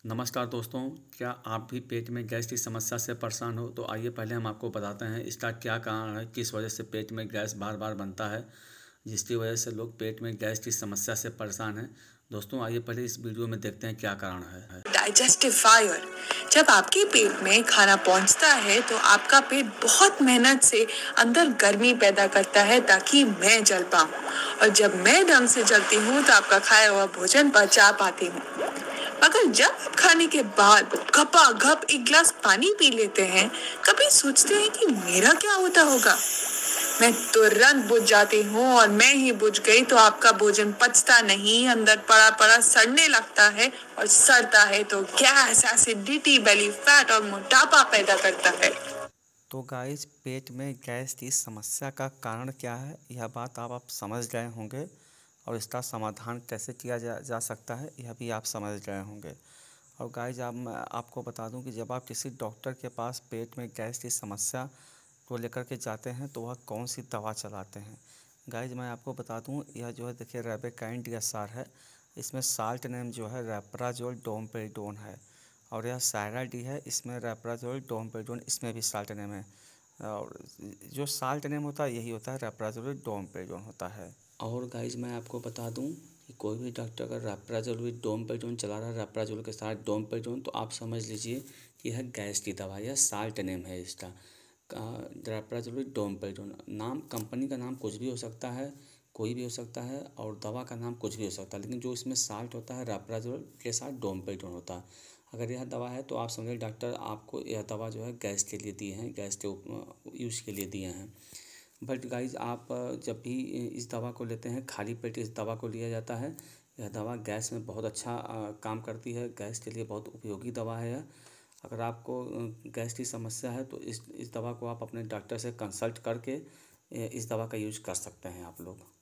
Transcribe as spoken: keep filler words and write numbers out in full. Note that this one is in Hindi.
नमस्कार दोस्तों, क्या आप भी पेट में गैस की समस्या से परेशान हो? तो आइए पहले हम आपको बताते हैं इसका क्या कारण है, किस वजह से पेट में गैस बार बार बनता है, जिसकी वजह से लोग पेट में गैस की समस्या से परेशान हैं। दोस्तों आइए पहले इस वीडियो में देखते हैं क्या कारण है। डाइजेस्टिफायर। जब आपके पेट में खाना पहुंचता है तो आपका पेट बहुत मेहनत से अंदर गर्मी पैदा करता है ताकि मैं जल पाऊं, और जब मैं ढंग से जलती हूँ तो आपका खाया हुआ भोजन पचा पाती हूँ। मगर जब आप खाने के बाद घपा घप एक गिलास पानी पी लेते हैं, कभी सोचते हैं कि मेरा क्या होता होगा? मैं तुरंत बुझ जाती हूँ, और मैं ही बुझ गई तो आपका भोजन पचता नहीं, अंदर पड़ा पड़ा सड़ने लगता है, और सड़ता है तो गैस, एसिडिटी, बेली फैट और मोटापा पैदा करता है। तो गाइस, पेट में गैस की समस्या का कारण क्या है, यह बात आप आप समझ गए होंगे, और इसका समाधान कैसे किया जा, जा सकता है यह भी आप समझ गए होंगे। और गाइस, आप मैं आपको बता दूं कि जब आप किसी डॉक्टर के पास पेट में गैस की समस्या को लेकर के जाते हैं तो वह कौन सी दवा चलाते हैं। गाइस, मैं आपको बता दूं, यह जो है देखिए रेबेकाइन डी एस आर है। इसमें साल्ट नेम जो है रेप्राजोल डोमपेरिडोन है, और यह सायरा डी है, इसमें रेप्राजोल डोमपेरिडोन, इसमें भी साल्ट नेम है। और जो साल्ट नेम होता है यही होता है, रेप्राजोल डोमपेरिडोन होता है। और गाइज मैं आपको बता दूं कि कोई भी डॉक्टर अगर रैप्राजोल विद डोमपेडोन चला रहा है, रैप्राजोल के साथ डोमपेडोन, तो आप समझ लीजिए कि यह गैस की दवा है, साल्ट नेम है इसका, रैप्राजोल विद डोमपेडोन। नाम कंपनी का नाम कुछ भी हो सकता है, कोई भी हो सकता है, और दवा का नाम कुछ भी हो सकता है, लेकिन जो इसमें साल्ट होता है रैप्राजोल के साथ डोमपेडोन होता है। अगर यह दवा है तो आप समझिए डॉक्टर आपको यह दवा जो है गैस के लिए दिए हैं, गैस के यूज़ के लिए दिए हैं। बट गाइज आप जब भी इस दवा को लेते हैं, खाली पेट इस दवा को लिया जाता है। यह दवा गैस में बहुत अच्छा काम करती है, गैस के लिए बहुत उपयोगी दवा है यह। अगर आपको गैस की समस्या है तो इस इस दवा को आप अपने डॉक्टर से कंसल्ट करके इस दवा का यूज कर सकते हैं आप लोग।